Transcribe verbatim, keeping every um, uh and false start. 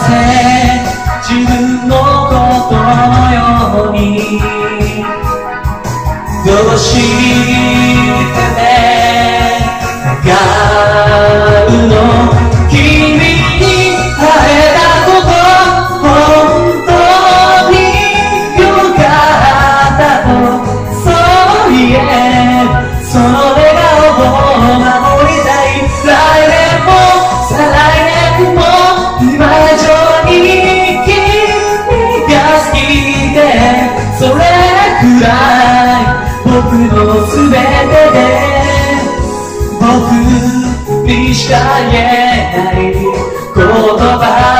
せ自分のことのようにどうしてね願うの君に会えたこと本当によかったとそういえその笑顔を守りたい来年も再来年も今以上に君が好きでそれくらい僕の全てで僕にしか言えない言葉